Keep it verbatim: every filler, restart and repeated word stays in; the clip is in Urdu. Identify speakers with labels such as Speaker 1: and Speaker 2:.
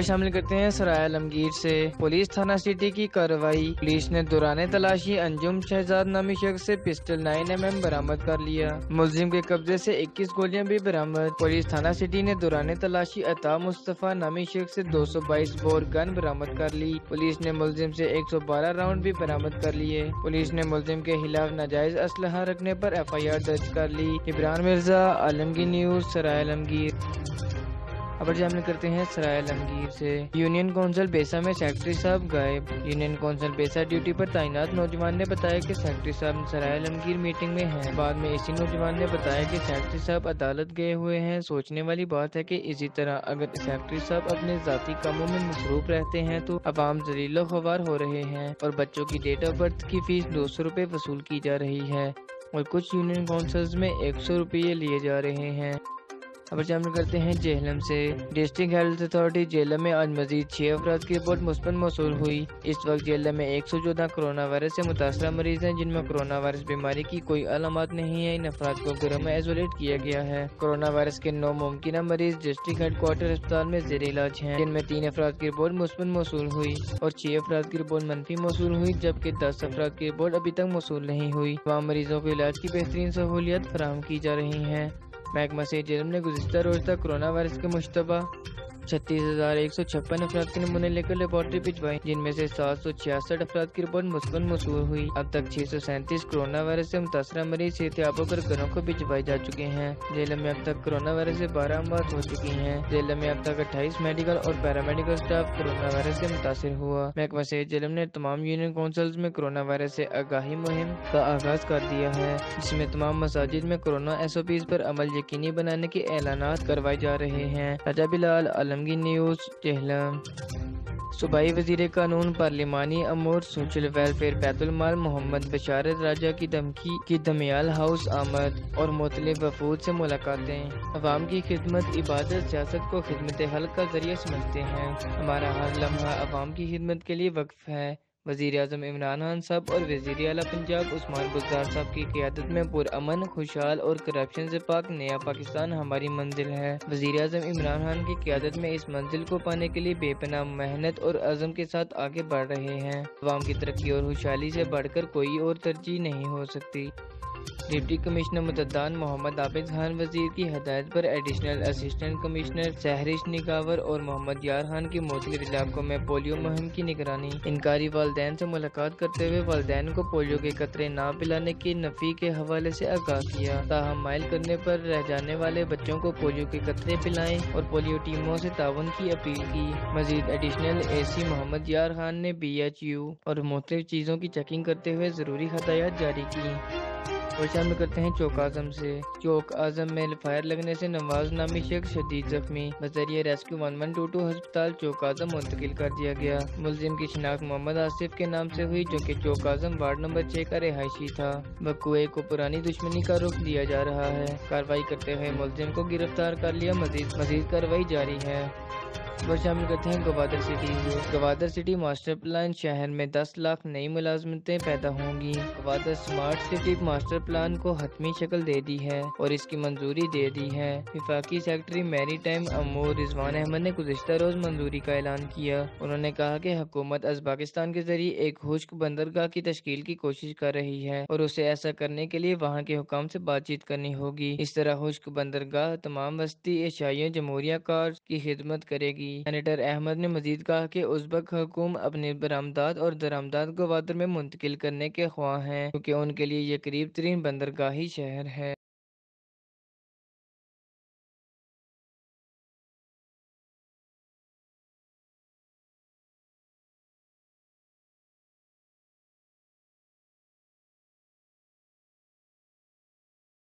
Speaker 1: شامل کرتے ہیں سرائے عالمگیر سے پولیس تھانہ سٹی کی کارروائی۔ پولیس نے دوران تلاشی انجم شہزاد نامی شخص سے پسٹل نائن ایم ایم برآمد کر لیا۔ ملزم کے قبضے سے اکیس گولیاں بھی برآمد۔ پولیس تھانہ سٹی نے دوران تلاشی عطا مصطفیٰ نامی شخص سے دو سو بائیس بور گن برآمد کر لی۔ پولیس نے ملزم سے ایک سو بارہ راؤنڈ بھی برآمد کر لیے۔ پولیس نے ملزم کے خلاف ناجائز اسلحہ رکھنے پر ایف آئی آر درج کر لی۔ عمران مرزا، عالمگیر نیوز، سرائے عالمگیر۔ خبر شامل کرتے ہیں سرائے عالمگیر سے یونین کونسل بیسا میں سیکرٹری صاحب غائب۔ یونین کونسل بیسا ڈیوٹی پر تعینات نوجوان نے بتایا کہ سیکرٹری صاحب سرائے عالمگیر میٹنگ میں ہیں۔ بعد میں اسی نوجوان نے بتایا کہ سیکرٹری صاحب عدالت گئے ہوئے ہیں۔ سوچنے والی بات ہے کہ اسی طرح اگر سیکرٹری صاحب اپنے ذاتی کاموں میں مصروف رہتے ہیں تو عوام ذلیل و خوار ہو رہے ہیں اور بچوں کی ڈیٹ آف برتھ کی فیس دو سو روپے وصول کی جا رہی ہے اور کچھ یونین کونسلز میں ایک سو روپے لیے جا رہے ہیں۔ خبر شامل کرتے ہیں جہلم سے ڈسٹرکٹ ہیلتھ اتھارٹی جہلم میں آج مزید چھ افراد کی رپورٹ مثبت موصول ہوئی۔ اس وقت جہلم میں ایک سو چودہ کورونا وائرس سے متاثرہ مریض ہیں جن میں کورونا وائرس بیماری کی کوئی علامات نہیں ہیں۔ ان افراد کو گھروں میں ایزولیٹ کیا گیا ہے۔ کورونا وائرس کے نو ممکنہ مریض ڈسٹرکٹ ہیڈ کوارٹر اسپتال میں زیر علاج ہیں جن میں تین افراد کی رپورٹ مثبت موصول ہوئی اور چھ افراد کی رپورٹ منفی موصول ہوئی جبکہ دس افراد کی رپورٹ ابھی تک موصول نہیں ہوئی۔ تمام مریضوں کو علاج کی بہترین سہولیات فراہم کی جا رہی ہیں۔ محکمہ صحت جہلم نے گزشتہ روز تک کورونا وائرس کے مشتبہ چھتیس ہزار ایک سو چھپن افراد کے نمونے لے کر لیبارٹری بھجوائے جن میں سے سات سو چھیاسٹھ افراد کی رپورٹ مثبت موصول ہوئی۔ اب تک چھ سو سینتیس کورونا وائرس سے متاثرہ مریض صحت یاب ہو کر گھروں کو بھجوائے جا چکے ہیں۔ جہلم میں اب تک کورونا وائرس سے بارہ اموات ہو چکی ہیں۔ جہلم میں اب تک اٹھائیس میڈیکل اور پیرامیڈیکل اسٹاف کورونا وائرس سے متاثر ہوا۔ محکمہ صحت جہلم نے تمام یونین کونسلز میں کورونا وائرس سے آگاہی مہم کا آغاز کر دیا ہے جس میں تمام مساجد میں کورونا ایس او پیز پر عمل یقینی بنانے کے اعلانات کروائے جا رہے ہیں۔ راجہ بلال، عالمگیر نیوز، جہلم۔ صوبائی وزیر قانون پارلیمانی امور سوشل ویلفیئر بیت المال محمد بشارت راجہ کی دھمکی کی دمیال ہاؤس آمد اور مختلف وفود سے ملاقاتیں۔ عوام کی خدمت عبادت سیاست کو خدمت حلق کا ذریعہ سمجھتے ہیں۔ ہمارا ہر لمحہ عوام کی خدمت کے لیے وقف ہے۔ وزیر اعظم عمران خان صاحب اور وزیر اعلیٰ پنجاب عثمان بزدار صاحب کی قیادت میں پرامن، خوشحال اور کرپشن سے پاک نیا پاکستان ہماری منزل ہے۔ وزیر اعظم عمران خان کی قیادت میں اس منزل کو پانے کے لیے بے پناہ محنت اور عزم کے ساتھ آگے بڑھ رہے ہیں۔ عوام کی ترقی اور خوشحالی سے بڑھ کر کوئی اور ترجیح نہیں ہو سکتی۔ ڈپٹی کمشنر متعدد محمد عابد خان وزیر کی ہدایت پر ایڈیشنل اسسٹنٹ کمشنر سہرش نگاور اور محمد یار خان کی مختلف علاقوں میں پولیو مہم کی نگرانی۔ انکاری والدین سے ملاقات کرتے ہوئے والدین کو پولیو کے قطرے نہ پلانے کی نفی کے حوالے سے آگاہ کیا۔ تاہم مائل کرنے پر رہ جانے والے بچوں کو پولیو کے قطرے پلائیں اور پولیو ٹیموں سے تعاون کی اپیل کی۔ مزید ایڈیشنل اے سی محمد یار خان نے بی ایچ یو اور مختلف چیزوں کی چیکنگ کرتے ہوئے ضروری ہدایات جاری کی۔ اور شامل کرتے ہیں چوک اعظم سے چوک اعظم میں فائر لگنے سے نواز نامی شخص شدید زخمی، بذریعہ rescue one one two two ہسپتال چوک اعظم منتقل کر دیا گیا۔ ملزم کی شناخت محمد آصف کے نام سے ہوئی جو کہ چوک اعظم وارڈ نمبر چھ کا رہائشی تھا۔ وقوعے کو پرانی دشمنی کا رخ دیا جا رہا ہے۔ کارروائی کرتے ہوئے ملزم کو گرفتار کر لیا۔ مزید مزید کارروائی جاری ہے۔ اور شامل کرتے ہیں گوادر سٹی سے گوادر سٹی ماسٹر پلان شہر میں دس لاکھ نئی ملازمتیں پیدا ہوں گی۔ Gwadar smart city master plan کو حتمی شکل دے دی ہے اور اس کی منظوری دے دی ہے۔ وفاقی سیکرٹری میری ٹائم امور رضوان احمد نے گزشتہ روز منظوری کا اعلان کیا۔ انہوں نے کہا کہ حکومت ازبکستان کے ذریعے ایک خشک بندرگاہ کی تشکیل کی کوشش کر رہی ہے اور اسے ایسا کرنے کے لیے وہاں کے حکام سے بات چیت کرنی ہوگی۔ اس طرح خشک بندرگاہ تمام وسطی ایشیائی جمہوریہ کارز کی خدمت کرے گی۔ سینیٹر احمد نے مزید کہا کہ ازبک حکوم اپنے برآمدات اور درآمدات گوادر میں منتقل کرنے کے خواہاں ہیں کیونکہ ان کے لیے یہ قریب ترین بندرگاہی شہر ہے۔